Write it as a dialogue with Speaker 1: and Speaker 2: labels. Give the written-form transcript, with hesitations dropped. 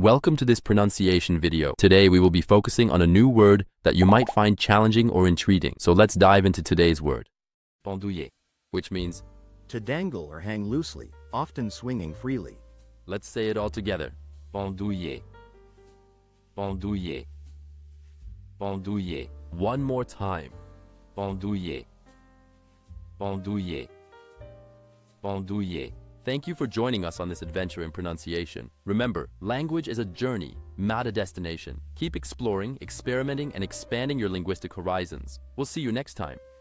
Speaker 1: Welcome to this pronunciation video. Today we will be focusing on a new word that you might find challenging or intriguing. So let's dive into today's word. Pendouiller, which means
Speaker 2: to dangle or hang loosely, often swinging freely.
Speaker 1: Let's say it all together. Pendouiller. Pendouiller. Pendouiller. One more time. Pendouiller. Pendouiller. Pendouiller. Thank you for joining us on this adventure in pronunciation. Remember, language is a journey, not a destination. Keep exploring, experimenting, and expanding your linguistic horizons. We'll see you next time.